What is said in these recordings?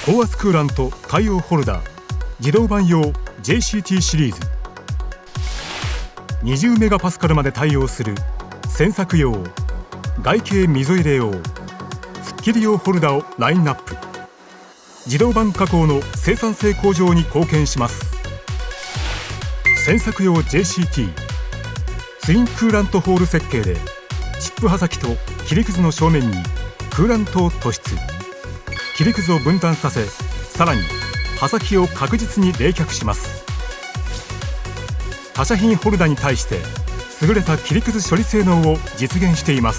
高圧クーラント対応ホルダー自動版用 JCT シリーズ。20メガパスカルまで対応する洗濯用、外形溝入れ用、スッキリ用ホルダーをラインナップ。自動版加工の生産性向上に貢献します。洗濯用 JCT ツインクーラントホール設計で、チップ刃先と切りくずの正面にクーラントを突出。切りくずを分担させ、さらに刃先を確実に冷却します。他社品ホルダーに対して優れた切りくず処理性能を実現しています。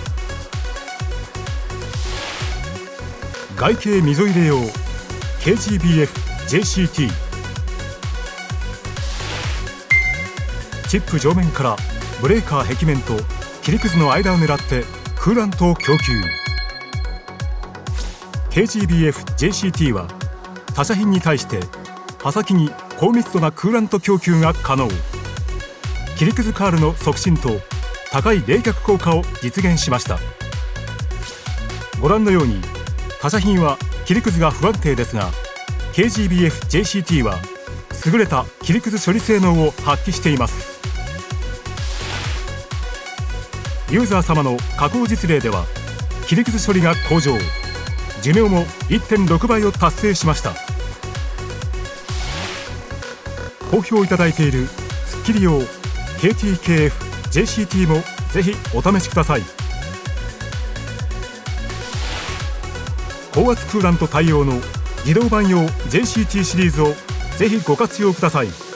外形溝入れ用 KGBF JCT チップ上面からブレーカー壁面と切りくずの間を狙ってクーラントを供給。 KGBF JCT は他社品に対して刃先に高密度なクーラント供給が可能。切りくずカールの促進と高い冷却効果を実現しました。ご覧のように他社品は切りくずが不安定ですが、 KGBF JCT は優れた切りくず処理性能を発揮しています。ユーザー様の加工実例では切りくず処理が向上、寿命も 1.6 倍を達成しました。好評いただいているスッキリ用 KTKF JCT もぜひお試しください。高圧クーラント対応の自動版用 JCT シリーズをぜひご活用ください。